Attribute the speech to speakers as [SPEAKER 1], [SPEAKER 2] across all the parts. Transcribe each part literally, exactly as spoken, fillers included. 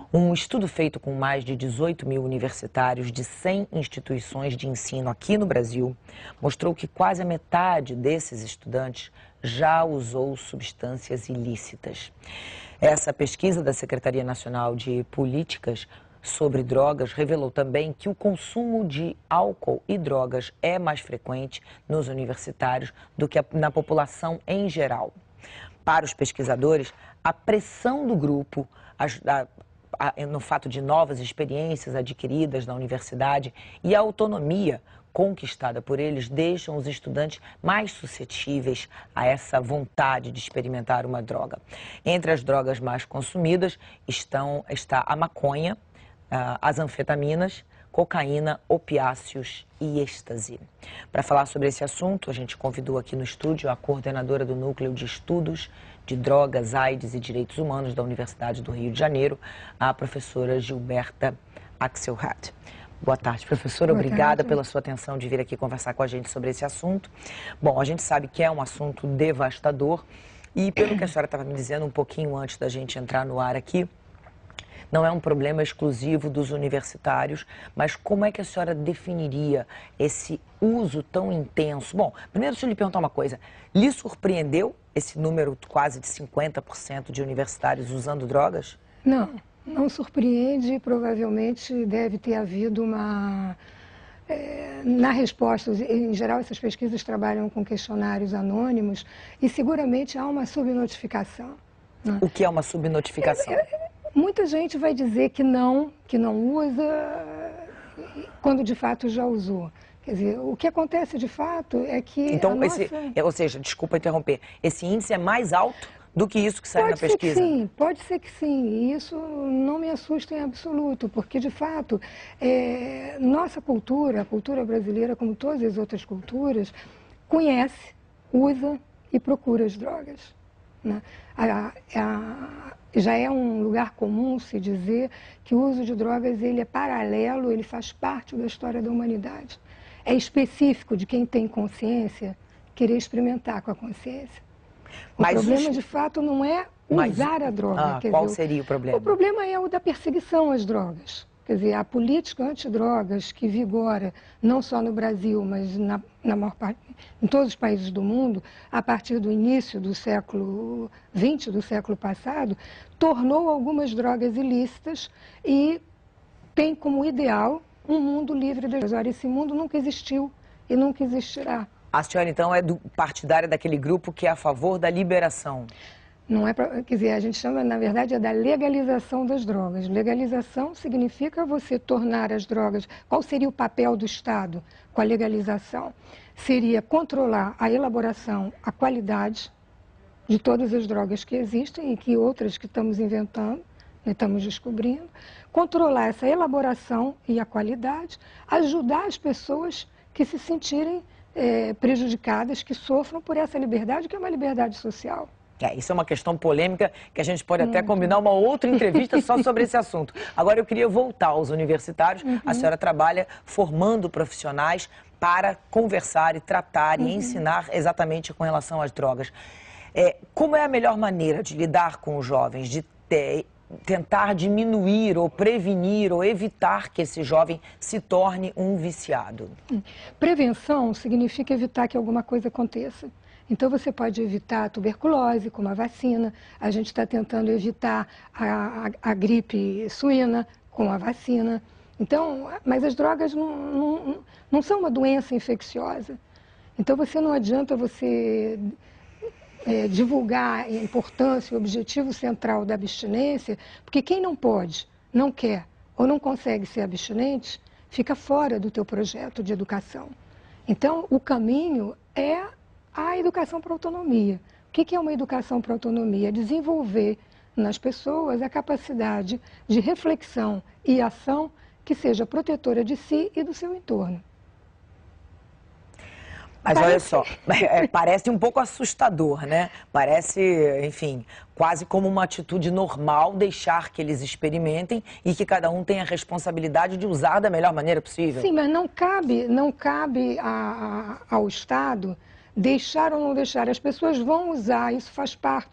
[SPEAKER 1] Um estudo feito com mais de dezoito mil universitários de cem instituições de ensino aqui no Brasil mostrou que quase a metade desses estudantes já usou substâncias ilícitas. Essa pesquisa da Secretaria Nacional de Políticas sobre Drogas revelou também que o consumo de álcool e drogas é mais frequente nos universitários do que na população em geral. Para os pesquisadores, a pressão do grupo, a, a, no fato de novas experiências adquiridas na universidade e a autonomia conquistada por eles deixam os estudantes mais suscetíveis a essa vontade de experimentar uma droga. Entre as drogas mais consumidas estão, está a maconha, as anfetaminas, cocaína, opiáceos e êxtase. Para falar sobre esse assunto, a gente convidou aqui no estúdio a coordenadora do Núcleo de Estudos de Drogas, AIDS e Direitos Humanos da Universidade do Rio de Janeiro, a professora Gilberta Axelrad. Boa tarde, professora.
[SPEAKER 2] Boa
[SPEAKER 1] Obrigada
[SPEAKER 2] tarde.
[SPEAKER 1] pela sua atenção de vir aqui conversar com a gente sobre esse assunto. Bom, a gente sabe que é um assunto devastador e, pelo que a senhora estava me dizendo um pouquinho antes da gente entrar no ar aqui, não é um problema exclusivo dos universitários, mas como é que a senhora definiria esse uso tão intenso? Bom, primeiro deixa eu lhe perguntar uma coisa. Lhe surpreendeu esse número quase de cinquenta por cento de universitários usando drogas?
[SPEAKER 2] Não, não surpreende. Provavelmente deve ter havido uma... É, na resposta, em geral, essas pesquisas trabalham com questionários anônimos e seguramente há uma subnotificação. Né?
[SPEAKER 1] O que é uma subnotificação?
[SPEAKER 2] É, é, Muita gente vai dizer que não, que não usa, quando de fato já usou. Quer dizer, o que acontece de fato é que
[SPEAKER 1] Então,
[SPEAKER 2] a
[SPEAKER 1] esse,
[SPEAKER 2] nossa...
[SPEAKER 1] ou seja, desculpa interromper, esse índice é mais alto do que isso que sai na pesquisa?
[SPEAKER 2] Pode ser que sim, pode ser que sim. E isso não me assusta em absoluto, porque de fato, é, nossa cultura, a cultura brasileira, como todas as outras culturas, conhece, usa e procura as drogas. Né? A, a, já é um lugar comum se dizer que o uso de drogas ele é paralelo, ele faz parte da história da humanidade. É específico de quem tem consciência querer experimentar com a consciência. O
[SPEAKER 1] Mas
[SPEAKER 2] problema,
[SPEAKER 1] os...
[SPEAKER 2] de fato, não é
[SPEAKER 1] Mas...
[SPEAKER 2] usar a droga.
[SPEAKER 1] Ah,
[SPEAKER 2] quer
[SPEAKER 1] qual
[SPEAKER 2] dizer,
[SPEAKER 1] seria o problema?
[SPEAKER 2] O problema é o da perseguição às drogas. Quer dizer, a política antidrogas que vigora, não só no Brasil, mas na, na maior parte, em todos os países do mundo, a partir do início do século vinte, do século passado, tornou algumas drogas ilícitas e tem como ideal um mundo livre das drogas. Ora, esse mundo nunca existiu e nunca existirá.
[SPEAKER 1] A senhora, então, é do, partidária daquele grupo que é a favor da liberação?
[SPEAKER 2] Não é pra, quer dizer, a gente chama, na verdade, é da legalização das drogas. Legalização significa você tornar as drogas... Qual seria o papel do Estado com a legalização? Seria controlar a elaboração, a qualidade de todas as drogas que existem e que outras que estamos inventando, né, estamos descobrindo. Controlar essa elaboração e a qualidade, ajudar as pessoas que se sentirem é, prejudicadas, que sofram por essa liberdade, que é uma liberdade social.
[SPEAKER 1] É, isso é uma questão polêmica que a gente pode até combinar uma outra entrevista só sobre esse assunto. Agora eu queria voltar aos universitários. Uhum. A senhora trabalha formando profissionais para conversar e tratar uhum. e ensinar exatamente com relação às drogas. É, como é a melhor maneira de lidar com os jovens, de ter, tentar diminuir ou prevenir ou evitar que esse jovem se torne um viciado?
[SPEAKER 2] Prevenção significa evitar que alguma coisa aconteça. Então, você pode evitar a tuberculose com uma vacina, a gente está tentando evitar a, a, a gripe suína com a vacina. Então, mas as drogas não, não, não são uma doença infecciosa. Então, você não adianta você é, divulgar a importância, o objetivo central da abstinência, porque quem não pode, não quer ou não consegue ser abstinente, fica fora do teu projeto de educação. Então, o caminho é a educação para a autonomia. O que é uma educação para a autonomia? Desenvolver nas pessoas a capacidade de reflexão e ação que seja protetora de si e do seu entorno.
[SPEAKER 1] Mas
[SPEAKER 2] parece...
[SPEAKER 1] olha só, é, parece um pouco assustador, né? Parece, enfim, quase como uma atitude normal deixar que eles experimentem e que cada um tenha a responsabilidade de usar da melhor maneira possível.
[SPEAKER 2] Sim, mas não cabe, não cabe a, a, ao Estado deixar ou não deixar. As pessoas vão usar, isso faz parte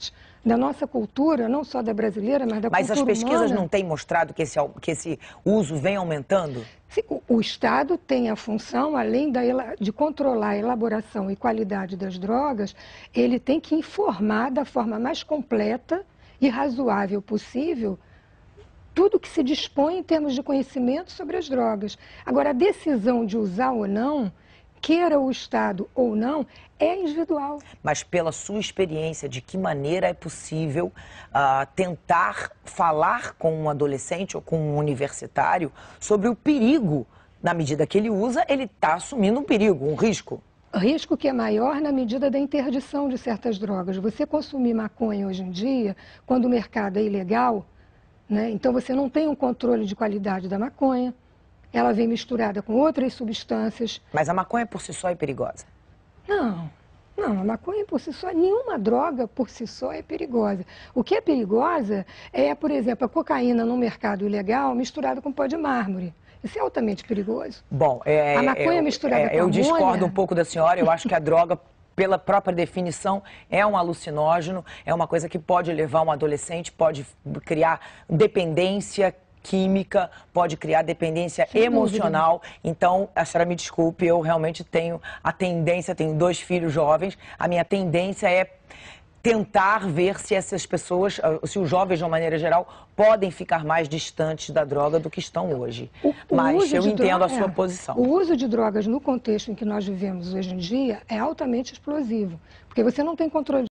[SPEAKER 2] da nossa cultura, não só da brasileira, mas da
[SPEAKER 1] Mas
[SPEAKER 2] cultura humana.
[SPEAKER 1] as pesquisas não têm mostrado que esse, que esse uso vem aumentando?
[SPEAKER 2] O, o Estado tem a função, além da, de controlar a elaboração e qualidade das drogas, ele tem que informar da forma mais completa e razoável possível tudo que se dispõe em termos de conhecimento sobre as drogas. Agora, a decisão de usar ou não, queira o Estado ou não, é individual.
[SPEAKER 1] Mas pela sua experiência, de que maneira é possível uh, tentar falar com um adolescente ou com um universitário sobre o perigo? Na medida que ele usa, ele está assumindo um perigo, um risco.
[SPEAKER 2] Risco que é maior na medida da interdição de certas drogas. Você consumir maconha hoje em dia, quando o mercado é ilegal, né, então você não tem um controle de qualidade da maconha, ela vem misturada com outras substâncias.
[SPEAKER 1] Mas a maconha por si só é perigosa?
[SPEAKER 2] Não, não, a maconha por si só, nenhuma droga por si só é perigosa. O que é perigosa é, por exemplo, a cocaína no mercado ilegal misturada com pó de mármore. Isso é altamente perigoso.
[SPEAKER 1] Bom, é,
[SPEAKER 2] a maconha
[SPEAKER 1] é,
[SPEAKER 2] misturada
[SPEAKER 1] é,
[SPEAKER 2] com
[SPEAKER 1] eu
[SPEAKER 2] amônia...
[SPEAKER 1] discordo um pouco da senhora, eu acho que a droga, pela própria definição, é um alucinógeno, é uma coisa que pode levar um adolescente, pode criar dependência química, pode criar dependência
[SPEAKER 2] Sem
[SPEAKER 1] emocional.
[SPEAKER 2] dúvida.
[SPEAKER 1] Então, a senhora me desculpe, eu realmente tenho a tendência, tenho dois filhos jovens, a minha tendência é tentar ver se essas pessoas, se os jovens de uma maneira geral, podem ficar mais distantes da droga do que estão hoje. O, o Mas eu entendo droga, a sua
[SPEAKER 2] é,
[SPEAKER 1] posição.
[SPEAKER 2] O uso de drogas no contexto em que nós vivemos hoje em dia é altamente explosivo, porque você não tem controle.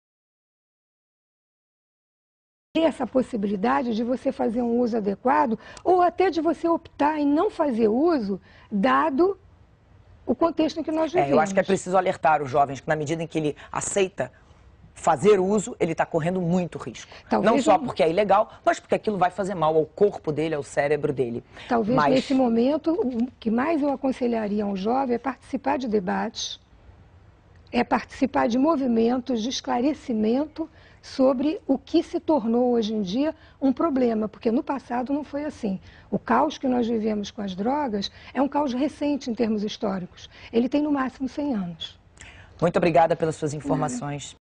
[SPEAKER 2] Tem essa possibilidade de você fazer um uso adequado ou até de você optar em não fazer uso, dado o contexto em que nós vivemos.
[SPEAKER 1] É, eu acho que é preciso alertar os jovens que na medida em que ele aceita fazer uso, ele está correndo muito risco. Talvez não só porque é ilegal, mas porque aquilo vai fazer mal ao corpo dele, ao cérebro dele.
[SPEAKER 2] Talvez
[SPEAKER 1] mas...
[SPEAKER 2] nesse momento, o que mais eu aconselharia a um jovem é participar de debates, é participar de movimentos de esclarecimento sobre o que se tornou hoje em dia um problema, porque no passado não foi assim. O caos que nós vivemos com as drogas é um caos recente em termos históricos. Ele tem no máximo cem anos.
[SPEAKER 1] Muito obrigada pelas suas informações.